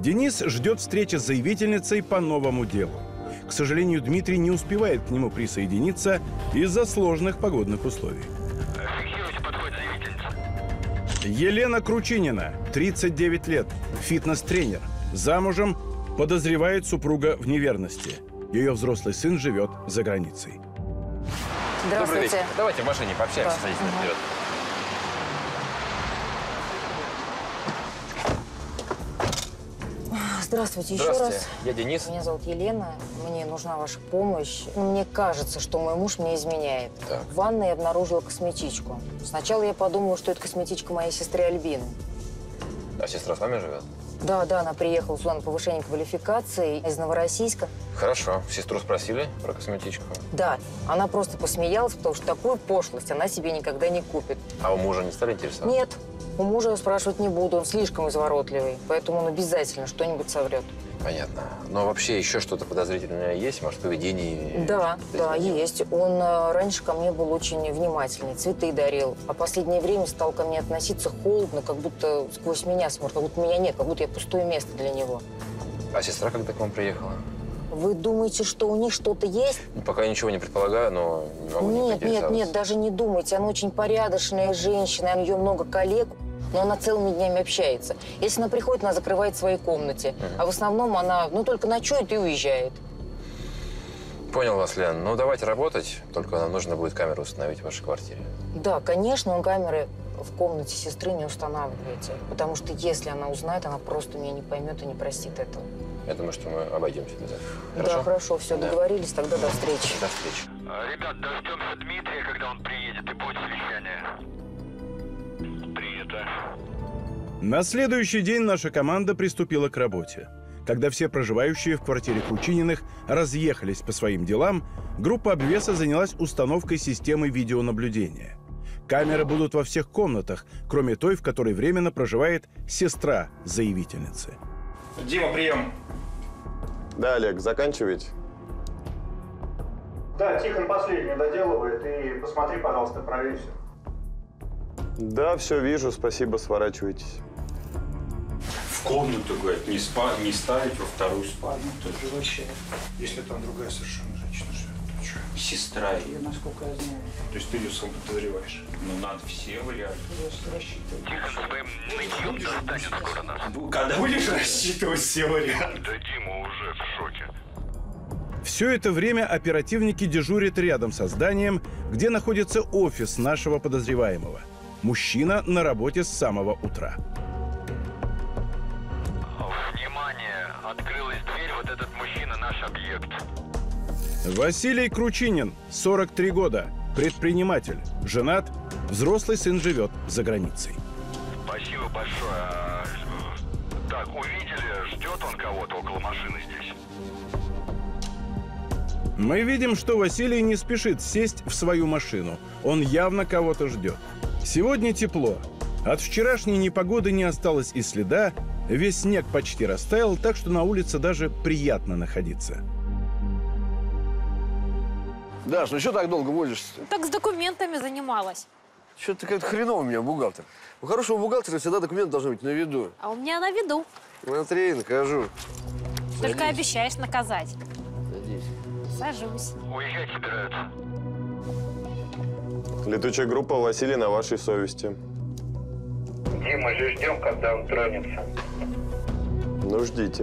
Денис ждет встречи с заявительницей по новому делу. К сожалению, Дмитрий не успевает к нему присоединиться из-за сложных погодных условий. Фиксируйте подход заявительницы. Елена Кручинина, 39 лет, фитнес-тренер. Замужем, подозревает супруга в неверности. Ее взрослый сын живет за границей. Здравствуйте. Добрый вечер. Давайте в машине пообщаемся, Да. садитесь наперед. Здравствуйте еще Здравствуйте, раз. я Денис. Меня зовут Елена. Мне нужна ваша помощь. Мне кажется, что мой муж мне изменяет. Так. В ванной я обнаружила косметичку. Сначала я подумала, что это косметичка моей сестры Альбины. А сестра с вами живет? Да, она приехала сюда на повышение квалификации из Новороссийска. Хорошо. Сестру спросили про косметичку? Да, она просто посмеялась, потому что такую пошлость она себе никогда не купит. А у мужа не стали интересоваться? Нет, у мужа я спрашивать не буду, он слишком изворотливый, поэтому он обязательно что-нибудь соврет. Понятно. Но вообще еще что-то подозрительное есть? Может, поведение? Да, есть. Он раньше ко мне был очень внимательный, цветы дарил. А последнее время стал ко мне относиться холодно, как будто сквозь меня смотрит, как будто меня нет, как будто я пустое место для него. А сестра когда к вам приехала? Вы думаете, что у них что-то есть? Ну, пока ничего не предполагаю, но не могу не поинтересоваться. Нет, даже не думайте. Она очень порядочная женщина, у нее много коллег, но она целыми днями общается. Если она приходит, она закрывает в своей комнате. А в основном она, только ночует и уезжает. Понял вас, Лен. Ну, давайте работать. Только нам нужно будет камеру установить в вашей квартире. Да, конечно, но камеры в комнате сестры не устанавливайте. Потому что если она узнает, она просто меня не поймет и не простит этого. Я думаю, что мы обойдемся без этого. Да, хорошо, все, Да. договорились, тогда до встречи. До встречи. Ребят, дождемся Дмитрия, когда он приедет, и будет совещание. Принято. На следующий день наша команда приступила к работе. Когда все проживающие в квартире Кручининых разъехались по своим делам, группа обвеса занялась установкой системы видеонаблюдения. Камеры будут во всех комнатах, кроме той, в которой временно проживает сестра заявительницы. Дима, прием. Да, Олег, заканчиваете? Да, Тихон последний доделывает. И посмотри, пожалуйста, проверь все. Да, все вижу, спасибо, сворачивайтесь. В комнату, говорит, не ставить во вторую спальню. Тут же вообще, если там другая совершенно женщина живет, то что? Сестра ее. Я, насколько я знаю. То есть ты ее сам подозреваешь? Ну, надо все варианты. Тихон своим нытьем достанет скоро нас. Когда будешь рассчитывать все варианты? Да Дима уже в шоке. Все это время оперативники дежурят рядом со зданием, где находится офис нашего подозреваемого. Мужчина на работе с самого утра. Внимание! Открылась дверь, вот этот мужчина наш объект. Василий Кручинин, 43 года, предприниматель, женат, взрослый сын живет за границей. Спасибо большое. Так, увидели, ждет он кого-то около машины здесь. Мы видим, что Василий не спешит сесть в свою машину. Он явно кого-то ждет. Сегодня тепло. От вчерашней непогоды не осталось и следа. Весь снег почти растаял, так что на улице даже приятно находиться. Даш, ну что так долго возишься? Так с документами занималась. Что-то как-то хреново у меня бухгалтер. У хорошего бухгалтера всегда документы должны быть на виду. А у меня на виду. Смотри, накажу. Только обещаешь наказать. Садись. Сажусь. Уезжать собираются. Летучая группа Василий на вашей совести. Дима, же ждем, когда он тронется. Ну, ждите.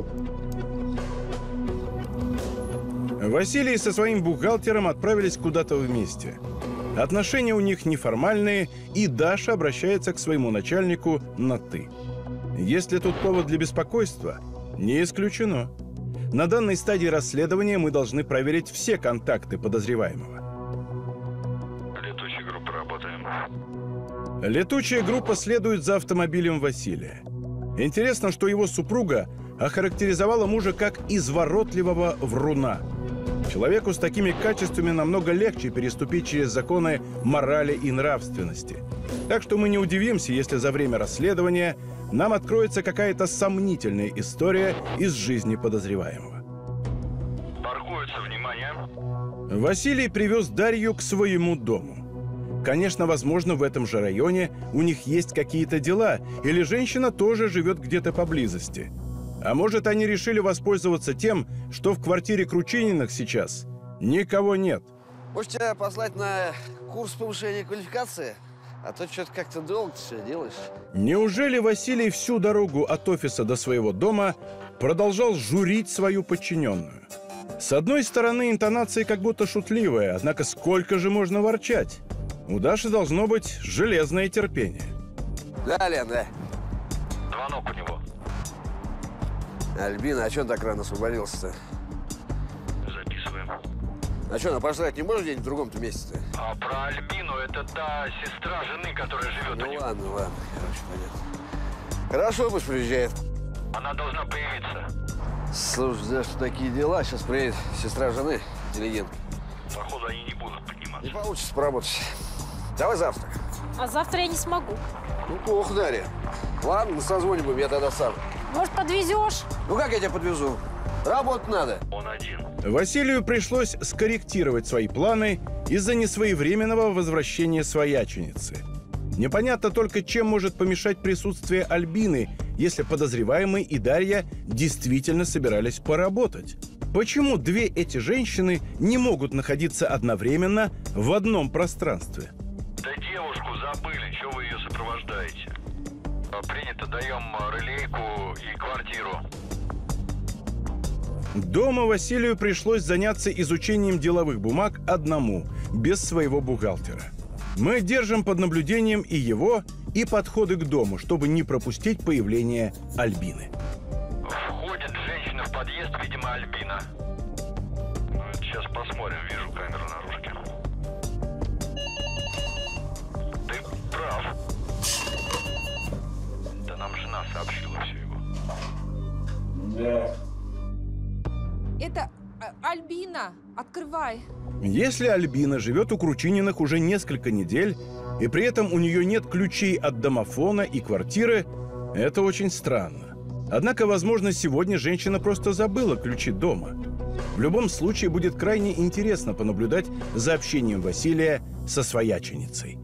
Василий со своим бухгалтером отправились куда-то вместе. Отношения у них неформальные, и Даша обращается к своему начальнику на «ты». Если тут повод для беспокойства, не исключено. На данной стадии расследования мы должны проверить все контакты подозреваемого. Летучей группой работаем. Летучая группа следует за автомобилем Василия. Интересно, что его супруга охарактеризовала мужа как изворотливого вруна. Человеку с такими качествами намного легче переступить через законы морали и нравственности. Так что мы не удивимся, если за время расследования нам откроется какая-то сомнительная история из жизни подозреваемого. Паркуются, внимание. Василий привез Дарью к своему дому. Конечно, возможно, в этом же районе у них есть какие-то дела, или женщина тоже живет где-то поблизости. А может, они решили воспользоваться тем, что в квартире Кручининых сейчас никого нет? Может, тебя послать на курс повышения квалификации? А то что-то как-то долго ты все делаешь. Неужели Василий всю дорогу от офиса до своего дома продолжал журить свою подчиненную? С одной стороны, интонация как будто шутливая, однако сколько же можно ворчать? У Даши должно быть железное терпение. Да, Лен, да. Звонок у него. Альбина, а что он так рано освободился-то? Записываем. А что, на пожрать не можешь где-нибудь в другом-то месте-то? А про Альбину это та сестра жены, которая живет у Ну него. ладно, короче, понятно. Хорошо, пусть приезжает. Она должна появиться. Слушай, да что такие дела? Сейчас приедет сестра жены, интеллигентка. Походу, они не будут Не подниматься. получится поработать. Давай завтра. А завтра я не смогу. Ну, плохо, Дарья. Ладно, созвоним, я тогда сам. Может, подвезешь? Ну, как я тебя подвезу? Работать надо. Он один. Василию пришлось скорректировать свои планы из-за несвоевременного возвращения свояченицы. Непонятно только, чем может помешать присутствие Альбины, если подозреваемый и Дарья действительно собирались поработать. Почему две эти женщины не могут находиться одновременно в одном пространстве? Да девушку забыли, что вы ее сопровождаете? Принято, даем релейку и квартиру. Дома Василию пришлось заняться изучением деловых бумаг одному, без своего бухгалтера. Мы держим под наблюдением и его, и подходы к дому, чтобы не пропустить появление Альбины. Входит женщина в подъезд, видимо, Альбина. Сейчас посмотрим, вижу камеру наружки. Ты прав. Да нам жена сообщила все его. Да. Это Альбина. Открывай. Если Альбина живет у Кручининых уже несколько недель, и при этом у нее нет ключей от домофона и квартиры, это очень странно. Однако, возможно, сегодня женщина просто забыла ключи дома. В любом случае, будет крайне интересно понаблюдать за общением Василия со свояченицей.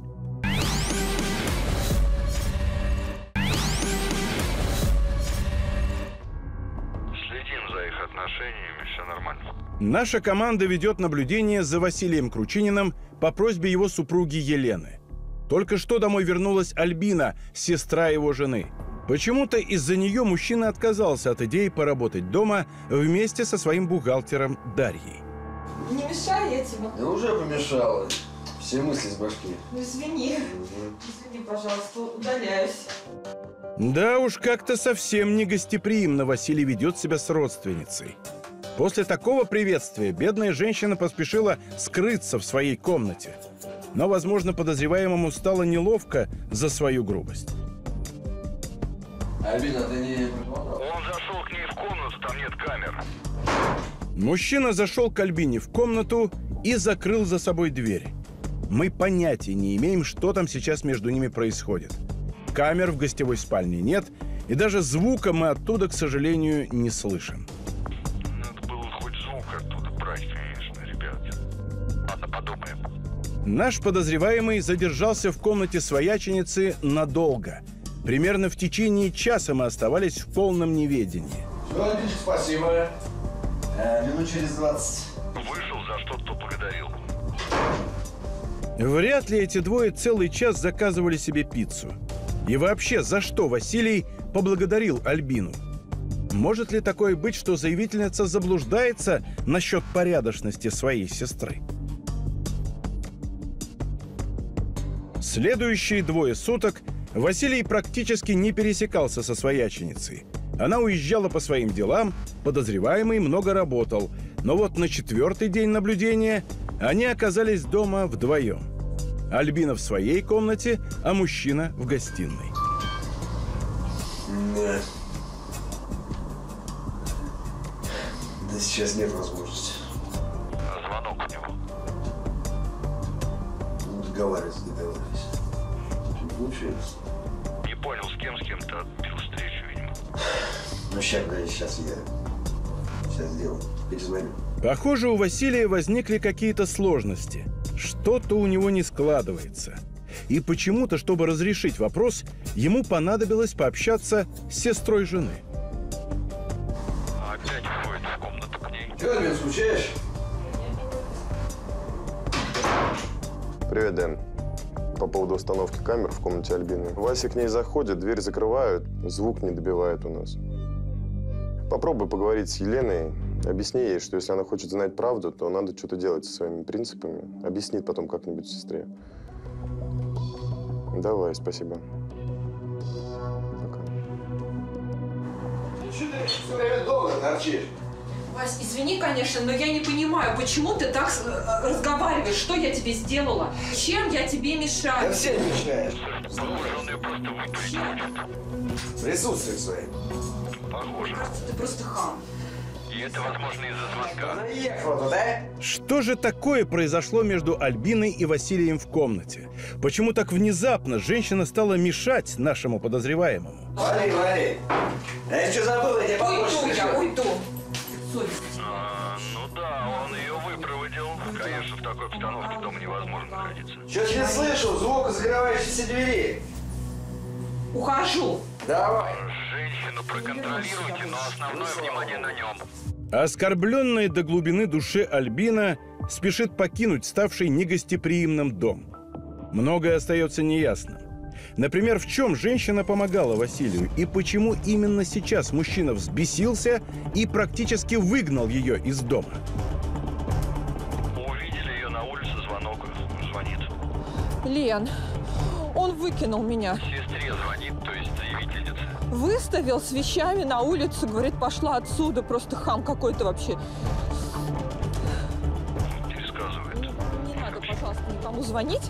Следим за их отношениями, все нормально. Наша команда ведет наблюдение за Василием Кручининым по просьбе его супруги Елены. Только что домой вернулась Альбина, сестра его жены. Почему-то из-за нее мужчина отказался от идеи поработать дома вместе со своим бухгалтером Дарьей. Не мешай, я тебе. Да уже помешала. Все мысли с башки. Ну, извини. Извини, пожалуйста, удаляюсь. Да уж, как-то совсем не гостеприимно Василий ведет себя с родственницей. После такого приветствия бедная женщина поспешила скрыться в своей комнате. Но, возможно, подозреваемому стало неловко за свою грубость. Альбина, ты не... Он зашел к ней в комнату, там нет камер. Мужчина зашел к Альбине в комнату и закрыл за собой дверь. Мы понятия не имеем, что там сейчас между ними происходит. Камер в гостевой спальне нет, и даже звука мы оттуда, к сожалению, не слышим. Надо было хоть звук оттуда брать, конечно, ребят. Ладно, подумаем. Наш подозреваемый задержался в комнате свояченицы надолго. Примерно в течение часа мы оставались в полном неведении. Все, Альбинчик, спасибо. Минут через 20. Вышел, за что поблагодарил. Вряд ли эти двое целый час заказывали себе пиццу. И вообще, за что Василий поблагодарил Альбину? Может ли такое быть, что заявительница заблуждается насчет порядочности своей сестры? Следующие 2 суток Василий практически не пересекался со свояченицей. Она уезжала по своим делам, подозреваемый много работал. Но вот на 4-й день наблюдения они оказались дома вдвоем. Альбина в своей комнате, а мужчина в гостиной. Да. Да сейчас нет возможности. Звонок у него. Ну, договаривались. Не получилось. Не понял, с кем-то отбил встречу, видимо. Ну, сейчас сделаю. Перезвоню. Похоже, у Василия возникли какие-то сложности. Что-то у него не складывается. И почему-то, чтобы разрешить вопрос, ему понадобилось пообщаться с сестрой жены. Что, Альбин, скучаешь? Привет, Дэн. По поводу установки камер в комнате Альбины. Вася к ней заходит, дверь закрывают, звук не добивает у нас. Попробуй поговорить с Еленой, объясни ей, что если она хочет знать правду, то надо что-то делать со своими принципами. Объяснит потом как-нибудь сестре. Давай, спасибо. Пока. Что ты все время долго торчишь? Вась, извини, конечно, но я не понимаю, почему ты так разговариваешь? Что я тебе сделала? Чем я тебе мешаю? Да всем мешаешь. Он ее просто выпустить хочет. Присутствие своим. Похоже. Кажется, ты просто хам. И это, возможно, из-за звонка. Наехала, да? Что же такое произошло между Альбиной и Василием в комнате? Почему так внезапно женщина стала мешать нашему подозреваемому? Вали, вали. Я что забыл, я тебе побольше Уйду я, пришлю. уйду. Совесть. Ну да, он ее выпроводил. Конечно, в такой обстановке дома невозможно находиться. Что-то не слышу, звук закрывающейся двери. Ухожу. Давай. Женщину проконтролируйте, но основное внимание на нем. Оскорбленная до глубины души Альбина спешит покинуть ставший негостеприимным дом. Многое остается неясным. Например, в чем женщина помогала Василию и почему именно сейчас мужчина взбесился и практически выгнал ее из дома. Увидели ее на улице, звонок. Звонит. Лен, он выкинул меня. Сестре звонит, то есть заявительнице. Выставил с вещами на улицу, говорит, пошла отсюда. Просто хам какой-то вообще. Пересказывает. Не надо, пожалуйста, никому звонить.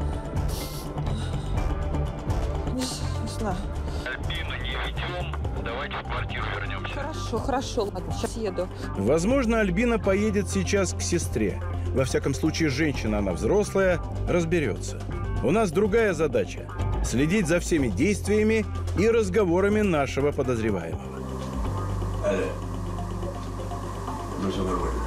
Не знаю. Альбину не ведем. Давайте в квартиру вернемся. Хорошо, хорошо, ладно, сейчас еду. Возможно, Альбина поедет сейчас к сестре. Во всяком случае, женщина, она взрослая, разберется. У нас другая задача – следить за всеми действиями и разговорами нашего подозреваемого. Алло. Ну, все нормально.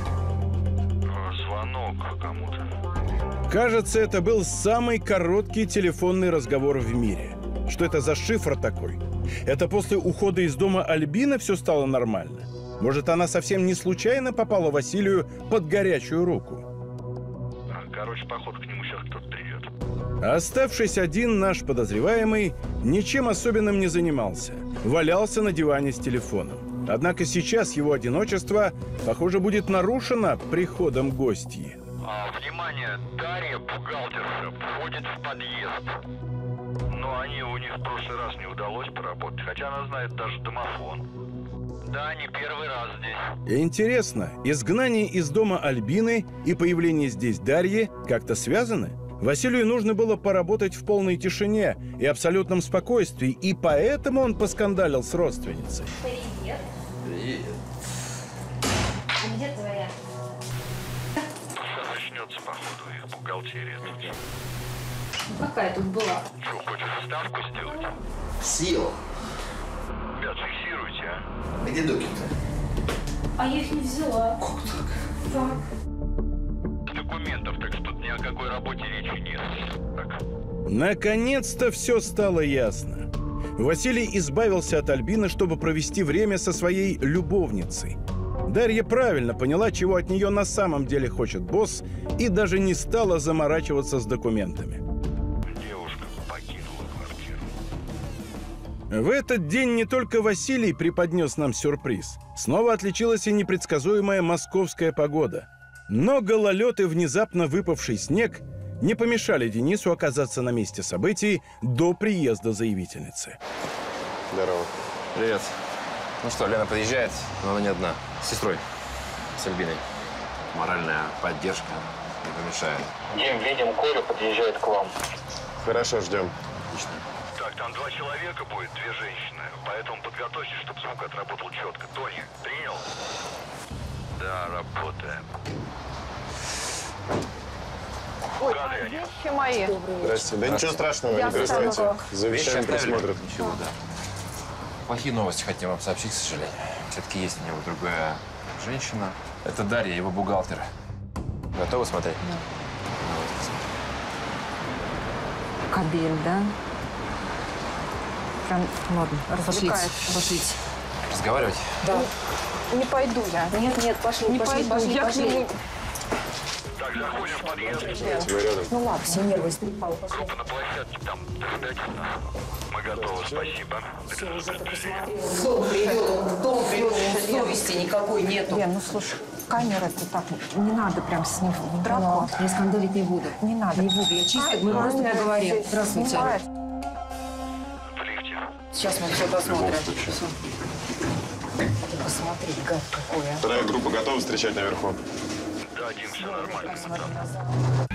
Звонок кому-то. Кажется, это был самый короткий телефонный разговор в мире. Что это за шифр такой? Это после ухода из дома Альбины все стало нормально? Может, она совсем не случайно попала Василию под горячую руку? Короче, походу, к нему сейчас кто-то придет. Оставшись один, наш подозреваемый ничем особенным не занимался. Валялся на диване с телефоном. Однако сейчас его одиночество, похоже, будет нарушено приходом гостьи. Внимание, Дарья, бухгалтерша, входит в подъезд. Но у них в прошлый раз не удалось поработать, хотя она знает даже домофон. Да, не первый раз здесь. Интересно, изгнание из дома Альбины и появление здесь Дарьи как-то связаны? Василию нужно было поработать в полной тишине и абсолютном спокойствии, и поэтому он поскандалил с родственницей. Привет. Привет. А где твоя? Сейчас начнется, походу, их бухгалтерия. Какая тут была? Что, хочешь ставку сделать? Съел. Ребят, фиксируйте, а? Где доки-то? А я их не взяла. Как так? Так. Документов, так что ни о какой работе речи нет. Так. Наконец-то все стало ясно. Василий избавился от Альбины, чтобы провести время со своей любовницей. Дарья правильно поняла, чего от нее на самом деле хочет босс, и даже не стала заморачиваться с документами. Девушка покинула квартиру. В этот день не только Василий преподнес нам сюрприз. Снова отличилась и непредсказуемая московская погода. Но гололед и внезапно выпавший снег не помешали Денису оказаться на месте событий до приезда заявительницы. Здорово. Привет. Ну что, Лена подъезжает, но она не одна. С сестрой, с Альбиной. Моральная поддержка не помешает. Дим, видим, Коля подъезжает к вам. Хорошо, ждем. Отлично. Так, там 2 человека будет, 2 женщины. Поэтому подготовьтесь, чтобы звук отработал четко. Тони, принял? Да, работаем. Ой, Рады они. вещи мои. Здрасте. Да ничего страшного, Я не переживайте. оставила. За Вещи вещами оставили? присмотрят. Ничего, да. Плохие новости хотим вам сообщить, к сожалению. Все-таки есть у него другая женщина. Это Дарья, его бухгалтер. Готовы смотреть? Да. Кабель, да? Прям, ладно, развлекается. Пошлите. разговаривать? Да. Не пойду я. Нет, пошли, Не пошли, пойду. пошли, Я к пошли. нему. Так, заходим в подъезд. Тебя рядом. Ну ладно, все нервы истрепал. Пошли. Группа на площадке, там дождайтесь нас. Мы готовы, спасибо. Все, уже ты посмотри. В дом привел, совести никакой нету. Лен, ну слушай, камера-то так, не надо прям с ним в драку. Я скандалить не буду. Не надо. Не буду, я чисто, мы просто поговорим. Здравствуйте. Снимает. В лифте. Сейчас мы все посмотрим. Ты посмотри, гад какой, а. Вторая группа готова встречать наверху? Да, Дим, все нормально. Посмотри назад.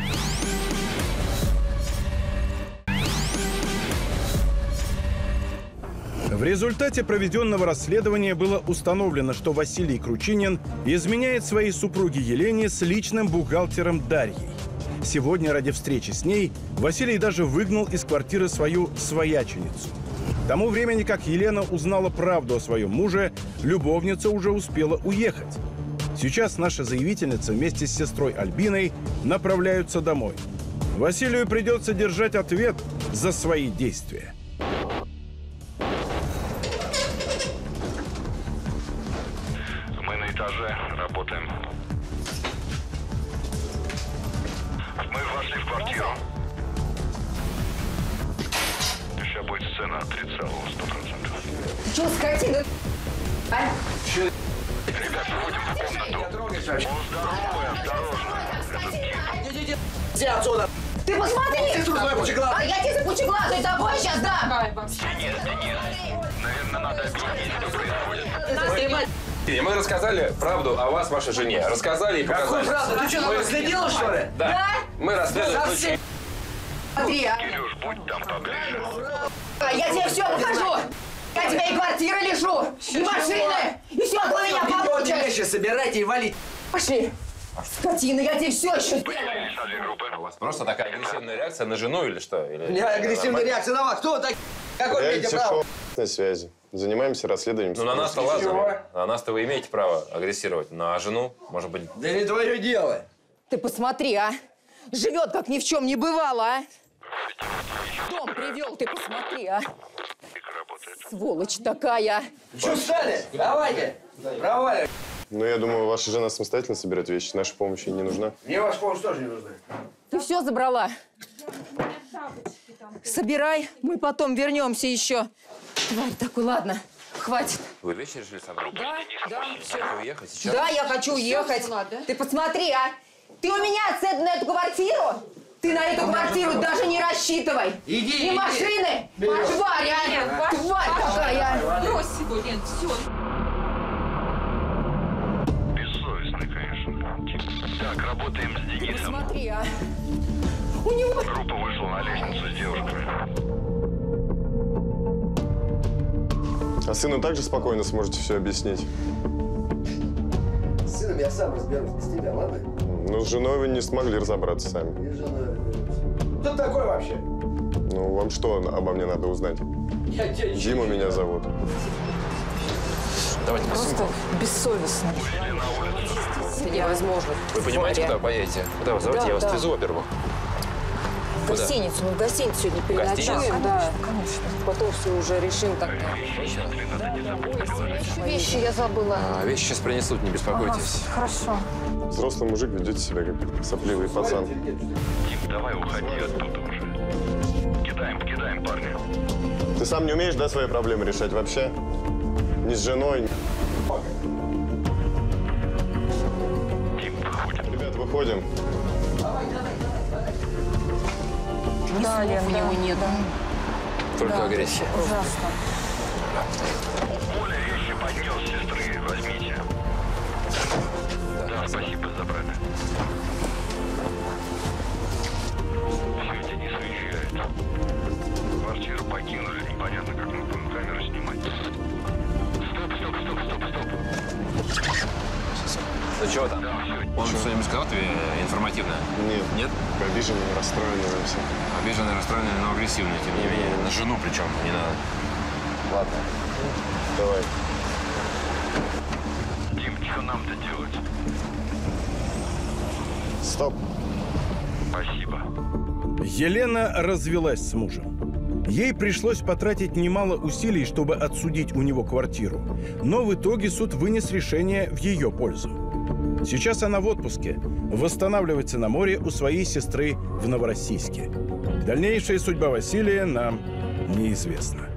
В результате проведенного расследования было установлено, что Василий Кручинин изменяет своей супруге Елене с личным бухгалтером Дарьей. Сегодня ради встречи с ней Василий даже выгнал из квартиры свою свояченицу. К тому времени, как Елена узнала правду о своем муже, любовница уже успела уехать. Сейчас наша заявительница вместе с сестрой Альбиной направляются домой. Василию придется держать ответ за свои действия. Мы на этаже работаем. Мы вошли в квартиру. Сейчас будет сцена 30-100%. Ты что, скотина? А? Ребят, входим в комнату. Он здоровый, осторожно. Иди отсюда! Ты посмотри! Пучеглазый! А я тебе пучеглазый тобой сейчас дам! Денис, наверное, надо объяснить, что происходит. Мы рассказали правду о вас, вашей жене. Рассказали и показали. Какую правду? Ты что, нам наследила, что ли? Да. Мы расследуем случай. Смотри, а! Кирюш, будь там поближе. Я тебе все покажу! Я тебя и квартиры лишу, и машины, и все от меня Идете получишь! вещи, собирайте и валите. Пошли! Скотина, я тебе все еще сделаю! Выделили группы. У вас просто такая агрессивная реакция на жену или что? У меня агрессивная реакция на вас. Кто вы такие? Какой имеете Реалити право? шоу на связи. Занимаемся расследованием. Ну, на нас-то ладно. На нас-то вы имеете право агрессировать. На жену, может быть... Да не твое дело. Ты посмотри, а! Живет, как ни в чем не бывало, а! Дом привел, ты посмотри, а! Сволочь такая! Че встали? Давайте. Проваливай. Ну, я думаю, ваша жена самостоятельно соберет вещи. Наша помощь ей не нужна. Мне ваша помощь тоже не нужна. Ты все забрала? Собирай, мы потом вернемся еще. Тварь такой, ладно, хватит. Вы вещи решили собрать? Да, все. Хотите уехать сейчас? Да, я хочу уехать. взяла, да? Ты посмотри, а! Ты у меня цену на эту квартиру? Ты на эту квартиру даже не рассчитывай. Иди, И машины. Тварь, а! Тварь какая! Брось его, Лен, все. Бессовестный, конечно. Так, работаем с Денисом. Смотри, а! У него... Группа вышла на лестницу с девушками. А сыну также спокойно сможете все объяснить? С сыном я сам разберусь без тебя, ладно? Ну, с женой вы не смогли разобраться сами. И с женой разберусь. Кто такой вообще? Ну, вам что обо мне надо узнать? Я тебе ничего Дима не меня знаю. зовут. Давайте Просто бессовестно. Это невозможно. Вы понимаете, куда вы поедете? Куда вы зовете? Да, Я вас да. отвезу, во-первых. В гостиницу. Мы в гостиницу сегодня переночуем, да. Потом все уже решим так. Вещи я забыла. Вещи сейчас принесут, не беспокойтесь. Хорошо. Взрослый мужик, ведете себя как сопливый пацан. Дим, давай уходи оттуда уже. Кидаем парня. Ты сам не умеешь, да, свои проблемы решать вообще? Ни с женой, ни... Дим, выходим. Ребят, выходим. Да, Лен, у него нет. Только агрессия. Ужасно. Оля вещи поднес сестры, возьмите. Да, спасибо, забрали. Все, Денис уезжает. Квартиру покинули, непонятно, как мы будем камеру снимать. Стоп. Ну чего там? Да, все. Он что-нибудь сказал тебе информативное? Нет. Нет? Обиженный, расстроенный все. Обиженный, расстроенный, но агрессивный, тем не менее. На жену причем, не надо. Ладно. Давай. Дим, что нам-то делать? Стоп. Спасибо. Елена развелась с мужем. Ей пришлось потратить немало усилий, чтобы отсудить у него квартиру. Но в итоге суд вынес решение в ее пользу. Сейчас она в отпуске. Восстанавливается на море у своей сестры в Новороссийске. Дальнейшая судьба Василия нам неизвестна.